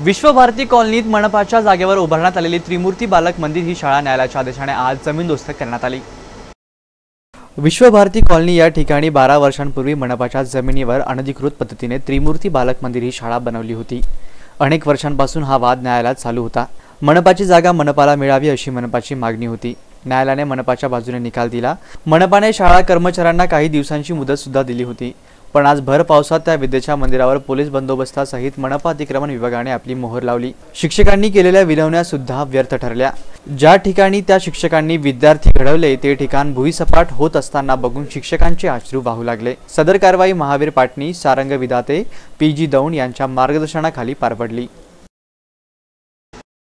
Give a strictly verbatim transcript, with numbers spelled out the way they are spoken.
विश्वभारती कॉलनीत मनपाच्या जागेवर उभारण्यात आलेली त्रिमूर्ती बालक मंदिर ही शाळा न्यायालयाच्या आदेशाने आज जमीनदोस्त करण्यात आली। विश्वभारती कॉलनी या ठिकाणी बारा वर्षांपूर्वी मनपाच्या जमिनीवर अनधिकृत पद्धतीने त्रिमूर्ती बालक मंदिर ही शाळा बनवली होती। अनेक वर्षांपासून हा वाद न्यायालयात चालू होता। मनपाची जागा मनपाला मिळावी अशी मनपाची मागणी होती। न्यायालयाने मनपाच्या बाजूने निकाल दिला। मनपाने शाळा कर्मचाऱ्यांना काही दिवसांची मुदत सुद्धा दिली होती, पण आज भर पावसात त्या विद्येच्या मंदिरावर पोलीस बंदोबस्तासहित मनपा अतिक्रमण विभागाने आपली मोहर लावली। शिक्षकांनी केलेल्या विनवण्या सुद्धा व्यर्थ ठरल्या। ज्या ठिकाणी त्या शिक्षकांनी विद्यार्थी घडवले ते ठिकाण भुईसपाट होत असताना बघून शिक्षकांचे अश्रू वाहू लागले। सदर कारवाई महावीर पाटणी, सारंग विधाते, पी जी दौंड यांच्या मार्गदर्शनाखाली पार पडली।